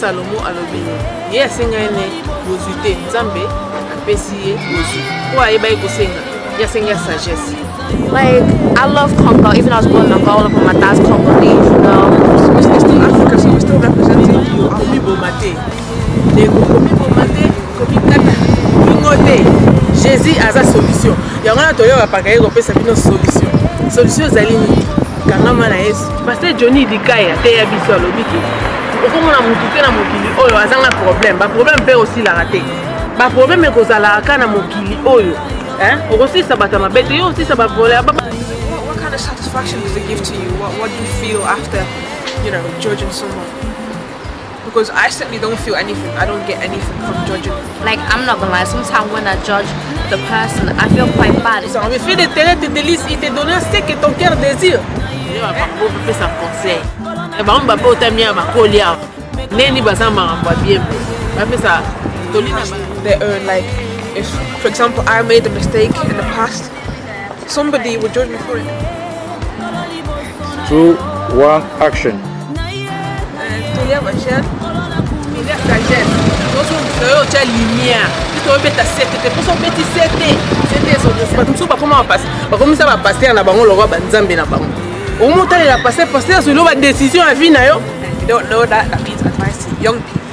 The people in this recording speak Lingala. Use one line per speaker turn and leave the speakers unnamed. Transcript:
Salomo alobino ye senga ene bozute nzambe apesi ye bozu ko ayeba ikosenga ya senga sagesse.
Like, I love Congo, even though I was born in Angola, but my dad's Congolese, you know.
We're still Africa, so we're still representing you.
Komi bomate komi kata bingote Jésus a sa solution yangona toyo bapaka ye kopesa bino solution zali ni kangama na Yesu parce que Johnny dikaya te ya biso alobiki okomona mutu te na mokili oyo azanga problème ba problème pe aussi la raté ba problème ekozala aka na mokili oyo okosisa bata mabete yo osisa ba problème.
What kind of satisfaction does it give to you? What do you feel after, you know, judging someone? Because I certainly don't feel anything. I don't get anything from judging.
Like, I'm not gonna lie, sometimes when I judge the person, I feel quite bad.
Ça me fait des terrains de délices, il te donne ce que ton cœur désire. Il va pas faire ça conseil. Et bah on va pas autant bien ma colia. Neni basama mba bien. Va faire ça. Toli na
their own, like, if, for example, I made a mistake in the past, somebody would judge me for it.
2, 1, action.
If you don't know that, that means advice to young people.